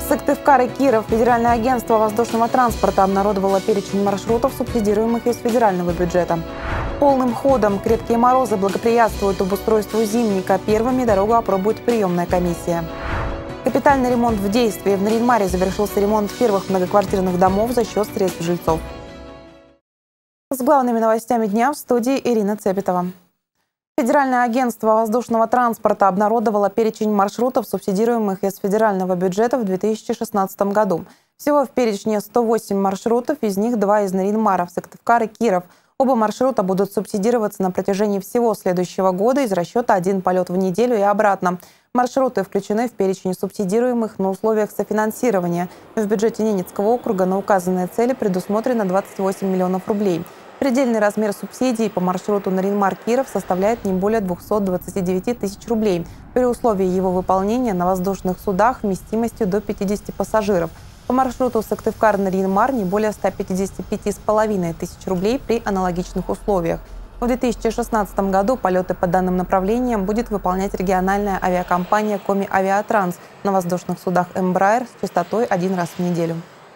Сыктывкар и Киров. Федеральное агентство воздушного транспорта обнародовало перечень маршрутов, субсидируемых из федерального бюджета. Полным ходом крепкие морозы благоприятствуют обустройству зимника. Первыми дорогу опробует приемная комиссия. Капитальный ремонт в действии. В Нарьян-Маре завершился ремонт первых многоквартирных домов за счет средств жильцов. С главными новостями дня в студии Ирина Цепетова. Федеральное агентство воздушного транспорта обнародовало перечень маршрутов, субсидируемых из федерального бюджета в 2016 году. Всего в перечне 108 маршрутов, из них 2 из Нарьян-Мара, Сыктывкар и Киров. Оба маршрута будут субсидироваться на протяжении всего следующего года из расчета 1 полет в неделю и обратно. Маршруты включены в перечень субсидируемых на условиях софинансирования. В бюджете Ненецкого округа на указанные цели предусмотрено 28 миллионов рублей. Предельный размер субсидий по маршруту Нарьян-Мар-Киров составляет не более 229 тысяч рублей при условии его выполнения на воздушных судах вместимостью до 50 пассажиров. По маршруту Сыктывкар-Нарьян-Мар не более 155,5 тысяч рублей при аналогичных условиях. В 2016 году полеты по данным направлениям будет выполнять региональная авиакомпания «Коми Авиатранс» на воздушных судах «Эмбраер» с частотой 1 раз в неделю.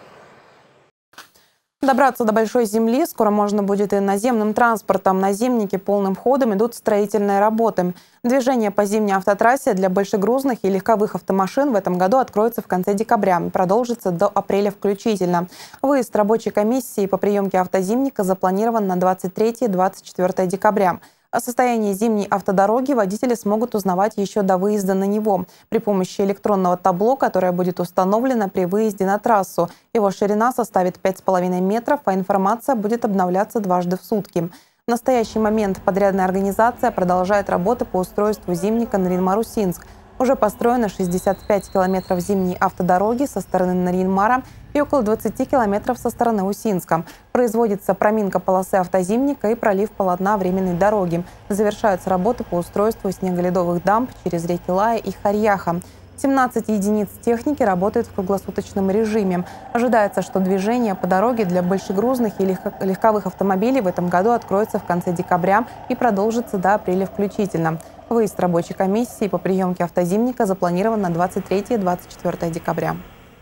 Добраться до Большой Земли скоро можно будет и наземным транспортом. На Зимнике полным ходом идут строительные работы. Движение по зимней автотрассе для большегрузных и легковых автомашин в этом году откроется в конце декабря и продолжится до апреля включительно. Выезд рабочей комиссии по приемке автозимника запланирован на 23-24 декабря. О состоянии зимней автодороги водители смогут узнавать еще до выезда на него при помощи электронного табло, которое будет установлено при выезде на трассу. Его ширина составит 5,5 метров, а информация будет обновляться дважды в сутки. В настоящий момент подрядная организация продолжает работы по устройству зимника Нарьян-Мар-Усинск. Уже построено 65 километров зимней автодороги со стороны Нарьян-Мара и около 20 километров со стороны Усинска. Производится проминка полосы автозимника и пролив полотна временной дороги. Завершаются работы по устройству снеголедовых дамб через реки Лая и Харьяха. 17 единиц техники работают в круглосуточном режиме. Ожидается, что движение по дороге для большегрузных и легковых автомобилей в этом году откроется в конце декабря и продолжится до апреля включительно. Выезд рабочей комиссии по приемке автозимника запланирован на 23-24 декабря.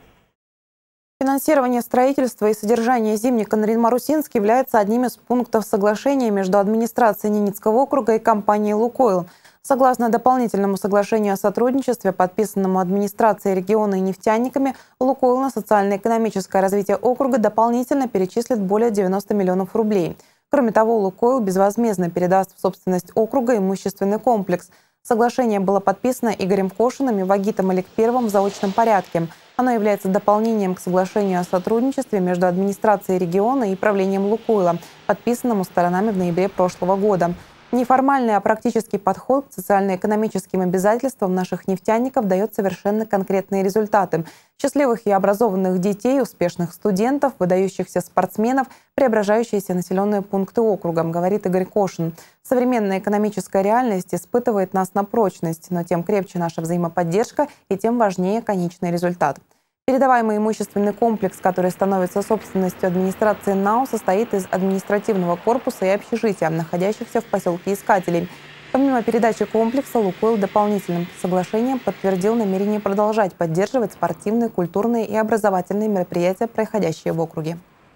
Финансирование строительства и содержание зимника Нарьян-Мар-Усинск является одним из пунктов соглашения между администрацией Ненецкого округа и компанией «Лукойл». Согласно дополнительному соглашению о сотрудничестве, подписанному администрацией региона и нефтяниками, «Лукойл» на социально-экономическое развитие округа дополнительно перечислит более 90 миллионов рублей. Кроме того, «Лукойл» безвозмездно передаст в собственность округа имущественный комплекс. Соглашение было подписано Игорем Кошиным и Вагитом Аликперовым в заочном порядке. Оно является дополнением к соглашению о сотрудничестве между администрацией региона и правлением «Лукойла», подписанному сторонами в ноябре прошлого года. Неформальный, а практический подход к социально-экономическим обязательствам наших нефтяников дает совершенно конкретные результаты. Счастливых и образованных детей, успешных студентов, выдающихся спортсменов, преображающиеся населенные пункты округа, говорит Игорь Кошин. Современная экономическая реальность испытывает нас на прочность, но тем крепче наша взаимоподдержка и тем важнее конечный результат. Передаваемый имущественный комплекс, который становится собственностью администрации НАУ, состоит из административного корпуса и общежития, находящихся в поселке Искателей. Помимо передачи комплекса, «Лукойл» дополнительным соглашением подтвердил намерение продолжать поддерживать спортивные, культурные и образовательные мероприятия, проходящие в округе.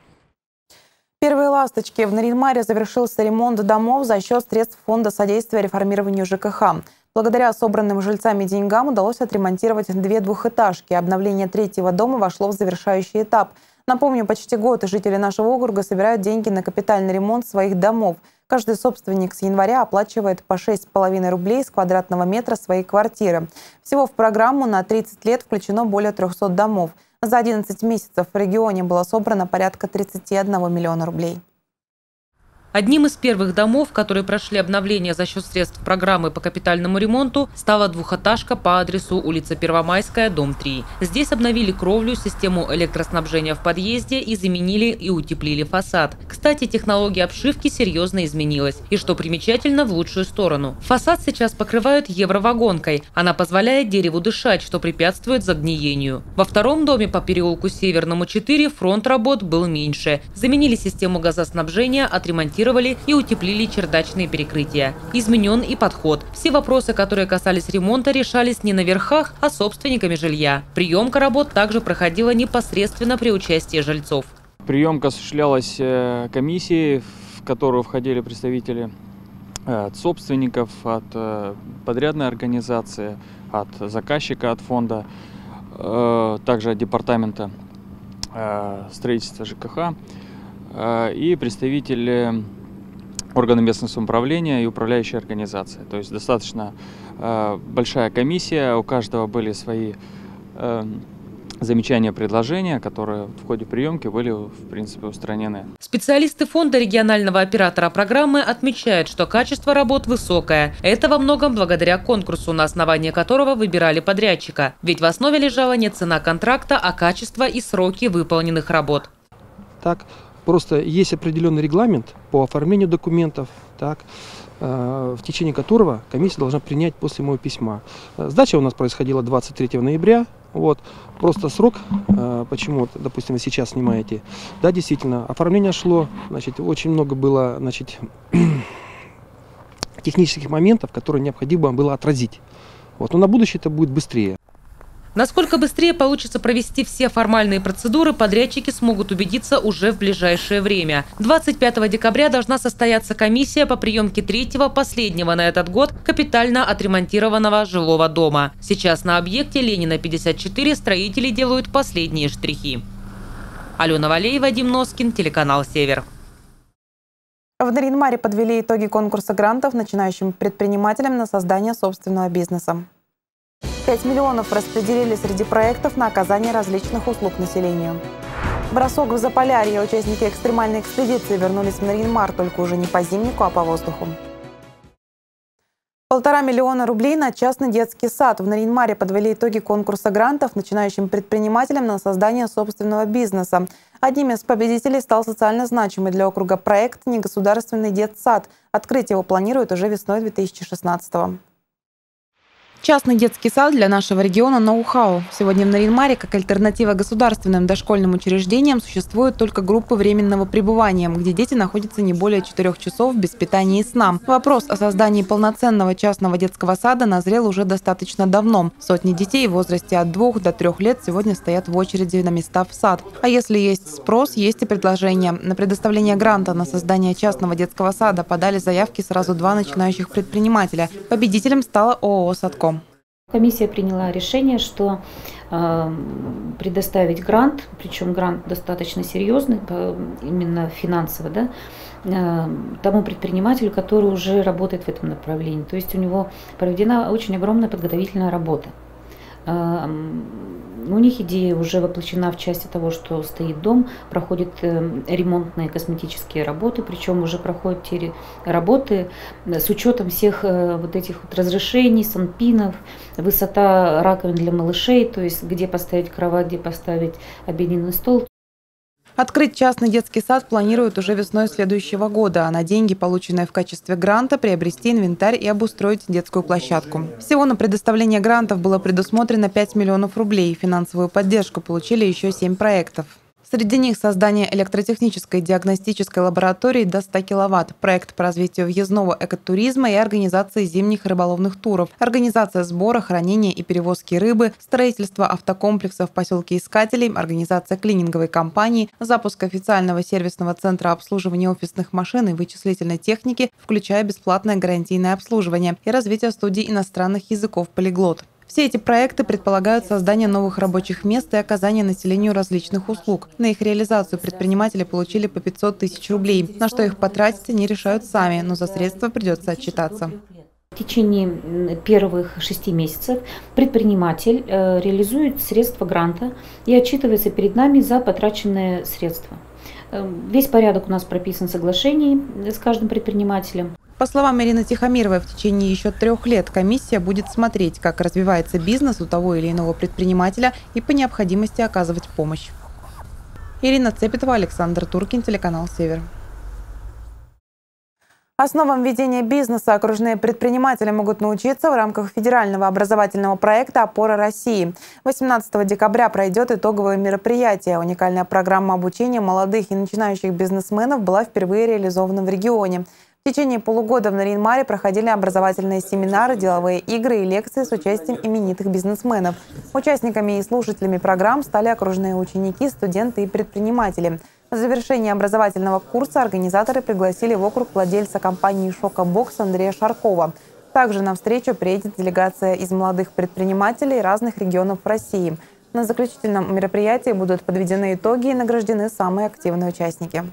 Первые ласточки. В Нарьян-Маре завершился ремонт домов за счет средств Фонда содействия реформированию ЖКХ. Благодаря собранным жильцами деньгам удалось отремонтировать 2 двухэтажки. Обновление 3-го дома вошло в завершающий этап. Напомню, почти год жители нашего округа собирают деньги на капитальный ремонт своих домов. Каждый собственник с января оплачивает по 6,5 рублей с квадратного метра своей квартиры. Всего в программу на 30 лет включено более 300 домов. За 11 месяцев в регионе было собрано порядка 31 миллиона рублей. Одним из первых домов, которые прошли обновление за счет средств программы по капитальному ремонту, стала двухэтажка по адресу улица Первомайская, дом 3. Здесь обновили кровлю, систему электроснабжения в подъезде и заменили и утеплили фасад. Кстати, технология обшивки серьезно изменилась. И что примечательно, в лучшую сторону. Фасад сейчас покрывают евровагонкой. Она позволяет дереву дышать, что препятствует загниению. Во втором доме по переулку Северному 4 фронт работ был меньше. Заменили систему газоснабжения, отремонтировали отремонтировали и утеплили чердачные перекрытия. Изменен и подход. Все вопросы, которые касались ремонта, решались не на верхах, а собственниками жилья. Приемка работ также проходила непосредственно при участии жильцов. Приемка осуществлялась комиссией, в которую входили представители от собственников, от подрядной организации, от заказчика, от фонда, также от департамента строительства ЖКХ и представители органов местного самоуправления и управляющей организации. То есть достаточно большая комиссия, у каждого были свои замечания, предложения, которые в ходе приемки были, в принципе, устранены. Специалисты фонда регионального оператора программы отмечают, что качество работ высокое. Это во многом благодаря конкурсу, на основании которого выбирали подрядчика. Ведь в основе лежала не цена контракта, а качество и сроки выполненных работ. Так, просто есть определенный регламент по оформлению документов, так, в течение которого комиссия должна принять после моего письма. Сдача у нас происходила 23 ноября. Вот. Просто срок, почему, допустим, вы сейчас снимаете, да, действительно, оформление шло, значит, очень много было, значит, технических моментов, которые необходимо было отразить. Вот. Но на будущее это будет быстрее. Насколько быстрее получится провести все формальные процедуры, подрядчики смогут убедиться уже в ближайшее время. 25 декабря должна состояться комиссия по приемке третьего, последнего на этот год, капитально отремонтированного жилого дома. Сейчас на объекте Ленина 54 строители делают последние штрихи. Алена Валеева, Вадим Носкин, телеканал «Север». В Нарьян-Маре подвели итоги конкурса грантов начинающим предпринимателям на создание собственного бизнеса. 5 миллионов распределили среди проектов на оказание различных услуг населению. Бросок в Заполярье. Участники экстремальной экспедиции вернулись в Нарьян-Мар, только уже не по зимнику, а по воздуху. 1,5 миллиона рублей на частный детский сад. В Нарьян-Маре подвели итоги конкурса грантов начинающим предпринимателям на создание собственного бизнеса. Одним из победителей стал социально значимый для округа проект «Негосударственный детсад». Открыть его планируют уже весной 2016-го. Частный детский сад для нашего региона – ноу-хау. Сегодня в Нарьян-Маре как альтернатива государственным дошкольным учреждениям существуют только группы временного пребывания, где дети находятся не более 4 часов без питания и сна. Вопрос о создании полноценного частного детского сада назрел уже достаточно давно. Сотни детей в возрасте от 2 до 3 лет сегодня стоят в очереди на места в сад. А если есть спрос, есть и предложение. На предоставление гранта на создание частного детского сада подали заявки сразу 2 начинающих предпринимателя. Победителем стала ООО «Садко». Комиссия приняла решение, что предоставить грант, причем грант достаточно серьезный, именно финансово, да, тому предпринимателю, который уже работает в этом направлении. То есть у него проведена очень огромная подготовительная работа. У них идея уже воплощена в части того, что стоит дом, проходят ремонтные косметические работы, причем уже проходят те работы с учетом всех вот этих вот разрешений, санпинов, высота раковин для малышей, то есть где поставить кровать, где поставить обеденный стол. Открыть частный детский сад планируют уже весной следующего года, а на деньги, полученные в качестве гранта, приобрести инвентарь и обустроить детскую площадку. Всего на предоставление грантов было предусмотрено 5 миллионов рублей. Финансовую поддержку получили еще 7 проектов. Среди них создание электротехнической диагностической лаборатории до 100 киловатт, проект по развитию въездного экотуризма и организации зимних рыболовных туров, организация сбора, хранения и перевозки рыбы, строительство автокомплекса в поселке Искателей, организация клининговой компании, запуск официального сервисного центра обслуживания офисных машин и вычислительной техники, включая бесплатное гарантийное обслуживание и развитие студий иностранных языков «Полиглот». Все эти проекты предполагают создание новых рабочих мест и оказание населению различных услуг. На их реализацию предприниматели получили по 500 тысяч рублей. На что их потратить, они решают сами, но за средства придется отчитаться. В течение первых 6 месяцев предприниматель реализует средства гранта и отчитывается перед нами за потраченные средства. Весь порядок у нас прописан в соглашении с каждым предпринимателем. По словам Ирины Тихомировой, в течение еще 3 лет комиссия будет смотреть, как развивается бизнес у того или иного предпринимателя и по необходимости оказывать помощь. Ирина Цепетова, Александр Туркин, телеканал «Север». Основам ведения бизнеса окружные предприниматели могут научиться в рамках федерального образовательного проекта «Опора России». 18 декабря пройдет итоговое мероприятие. Уникальная программа обучения молодых и начинающих бизнесменов была впервые реализована в регионе. В течение полугода в Нарьян-Маре проходили образовательные семинары, деловые игры и лекции с участием именитых бизнесменов. Участниками и слушателями программ стали окружные ученики, студенты и предприниматели. На завершение образовательного курса организаторы пригласили в округ владельца компании «Шокобокс» Андрея Шаркова. Также на встречу приедет делегация из молодых предпринимателей разных регионов России. На заключительном мероприятии будут подведены итоги и награждены самые активные участники.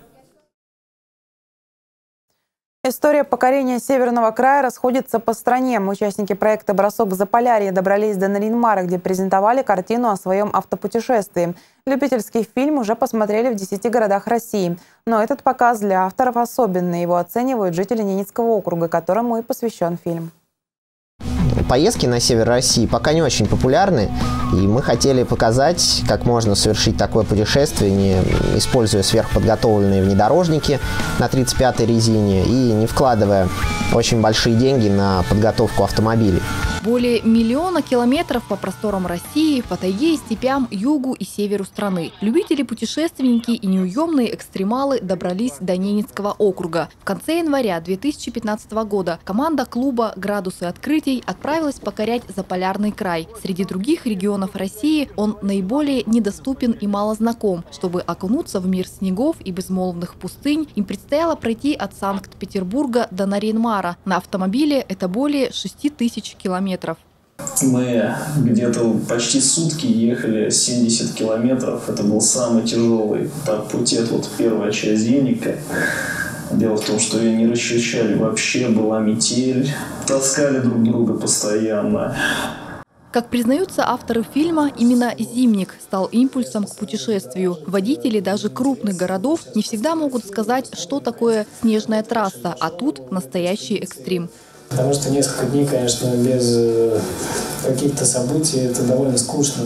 История покорения Северного края расходится по стране. Участники проекта «Бросок в Заполярье» добрались до Нарьян-Мара, где презентовали картину о своем автопутешествии. Любительский фильм уже посмотрели в 10 городах России. Но этот показ для авторов особенный. Его оценивают жители Ненецкого округа, которому и посвящен фильм. Поездки на север России пока не очень популярны, и мы хотели показать, как можно совершить такое путешествие, не используя сверхподготовленные внедорожники на 35-й резине и не вкладывая очень большие деньги на подготовку автомобилей. Более 1 миллиона километров по просторам России, по тайге и степям, югу и северу страны. Любители, путешественники и неуемные экстремалы добрались до Ненецкого округа. В конце января 2015 года команда клуба «Градусы открытий» отправилась покорять Заполярный край. Среди других регионов России он наиболее недоступен и мало знаком. Чтобы окунуться в мир снегов и безмолвных пустынь, им предстояло пройти от Санкт-Петербурга до Нарьян-Мара. На автомобиле это более 6000 километров. Мы где-то почти сутки ехали 70 километров. Это был самый тяжелый этап пути. Это вот первая часть Зимника. Дело в том, что ее не расчищали вообще, была метель. Таскали друг друга постоянно. Как признаются авторы фильма, именно Зимник стал импульсом к путешествию. Водители даже крупных городов не всегда могут сказать, что такое снежная трасса, а тут настоящий экстрим. Потому что несколько дней, конечно, без каких-то событий это довольно скучно.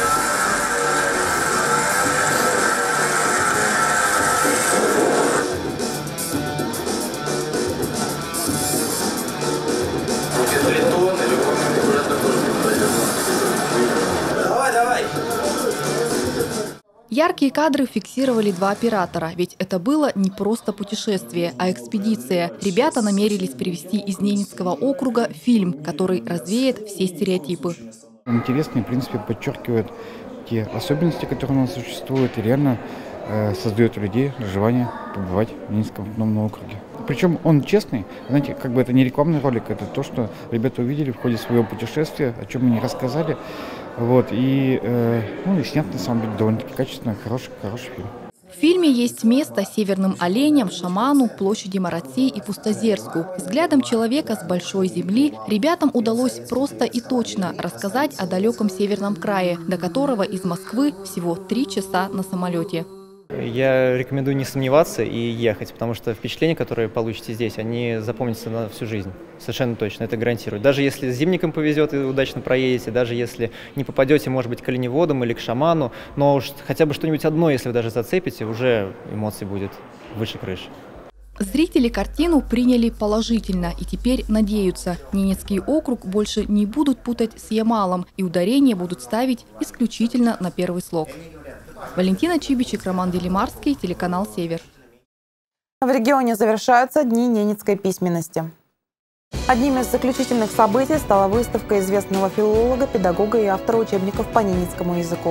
Яркие кадры фиксировали 2 оператора, ведь это было не просто путешествие, а экспедиция. Ребята намерились привезти из Ненецкого округа фильм, который развеет все стереотипы. Интересный, в принципе, подчеркивает те особенности, которые у нас существуют, и реально создает у людей желание побывать в Ненецком автономном округе. Причем он честный, знаете, как бы это не рекламный ролик, это то, что ребята увидели в ходе своего путешествия, о чем они рассказали. Вот, и снят на самом деле довольно-таки качественно, хороший фильм. В фильме есть место северным оленям, шаману, площади Маратси и Пустозерску. Взглядом человека с большой земли ребятам удалось просто и точно рассказать о далеком северном крае, до которого из Москвы всего 3 часа на самолете. Я рекомендую не сомневаться и ехать, потому что впечатления, которые получите здесь, они запомнятся на всю жизнь. Совершенно точно, это гарантирую. Даже если с Зимником повезет и удачно проедете, даже если не попадете, может быть, к оленеводам или к шаману, но уж хотя бы что-нибудь одно, если вы даже зацепите, уже эмоций будет выше крыши. Зрители картину приняли положительно и теперь надеются, Ненецкий округ больше не будут путать с Ямалом и ударения будут ставить исключительно на первый слог. Валентина Чибичек, Роман Делимарский, телеканал «Север». В регионе завершаются Дни ненецкой письменности. Одним из заключительных событий стала выставка известного филолога, педагога и автора учебников по ненецкому языку.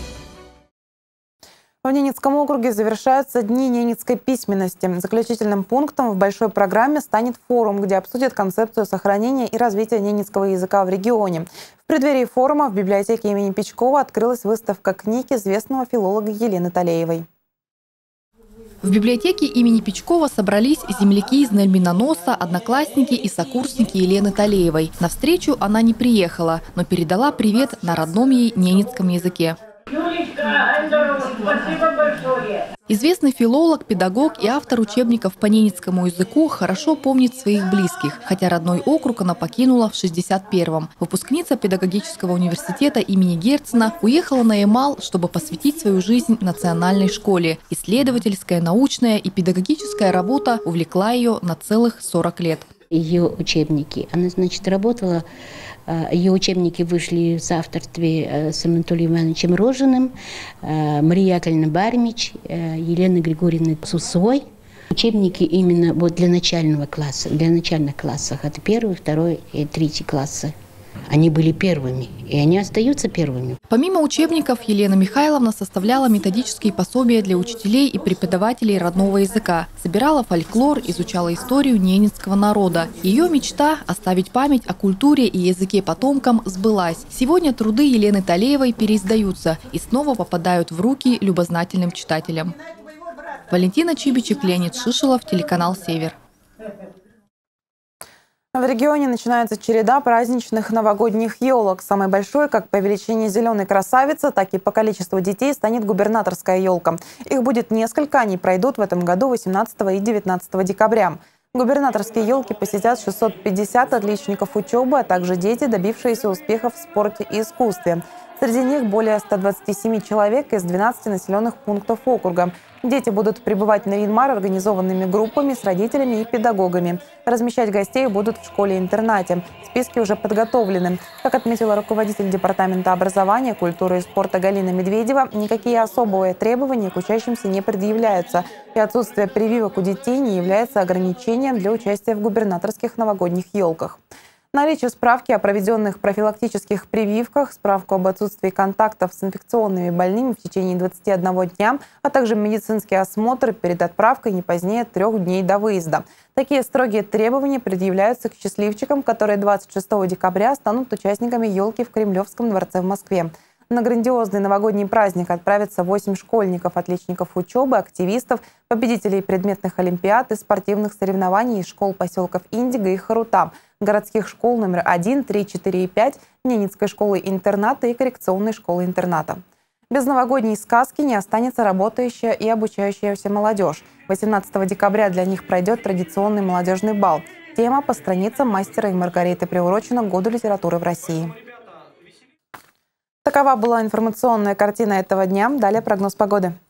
В Ненецком округе завершаются Дни ненецкой письменности. Заключительным пунктом в большой программе станет форум, где обсудят концепцию сохранения и развития ненецкого языка в регионе. В преддверии форума в библиотеке имени Печкова открылась выставка книг известного филолога Елены Талеевой. В библиотеке имени Печкова собрались земляки из Нальминоноса, одноклассники и сокурсники Елены Талеевой. На встречу она не приехала, но передала привет на родном ей ненецком языке. Юлечка, спасибо большое. Известный филолог, педагог и автор учебников по ненецкому языку хорошо помнит своих близких, хотя родной округ она покинула в 61-м. Выпускница педагогического университета имени Герцена уехала на Ямал, чтобы посвятить свою жизнь национальной школе. Исследовательская, научная и педагогическая работа увлекла ее на целых 40 лет. Ее учебники. Она, значит, работала, ее учебники вышли в соавторстве с Анатолием Ивановичем Рожиным, Марией Яковлевной Бармич, Еленой Григорьевной Сусой. Учебники именно вот для начальных классов, это 1, 2 и 3 классы. Они были первыми, и они остаются первыми. Помимо учебников, Елена Михайловна составляла методические пособия для учителей и преподавателей родного языка, собирала фольклор, изучала историю ненецкого народа. Ее мечта – оставить память о культуре и языке потомкам – сбылась. Сегодня труды Елены Талеевой переиздаются и снова попадают в руки любознательным читателям. Валентина Чибичек, Леонид Шишелов, телеканал «Север». В регионе начинается череда праздничных новогодних елок. Самой большой, как по величине зеленой красавицы, так и по количеству детей, станет губернаторская елка. Их будет несколько, они пройдут в этом году 18 и 19 декабря. Губернаторские елки посетят 650 отличников учебы, а также дети, добившиеся успехов в спорте и искусстве. Среди них более 127 человек из 12 населенных пунктов округа. Дети будут прибывать на Янмар организованными группами с родителями и педагогами. Размещать гостей будут в школе-интернате. Списки уже подготовлены. Как отметила руководитель Департамента образования, культуры и спорта Галина Медведева, никакие особые требования к учащимся не предъявляются. И отсутствие прививок у детей не является ограничением для участия в губернаторских новогодних елках. Наличие справки о проведенных профилактических прививках, справку об отсутствии контактов с инфекционными больными в течение 21 дня, а также медицинский осмотр перед отправкой не позднее 3 дней до выезда. Такие строгие требования предъявляются к счастливчикам, которые 26 декабря станут участниками елки в Кремлевском дворце в Москве. На грандиозный новогодний праздник отправятся 8 школьников, отличников учебы, активистов, победителей предметных олимпиад и спортивных соревнований из школ поселков Индиго и Харута, городских школ номер 1, 3, 4 и 5, Ненецкой школы-интерната и коррекционной школы-интерната. Без новогодней сказки не останется работающая и обучающаяся молодежь. 18 декабря для них пройдет традиционный молодежный бал. Тема по страницам «Мастера и Маргариты» приурочена к Году литературы в России. Такова была информационная картина этого дня. Далее прогноз погоды.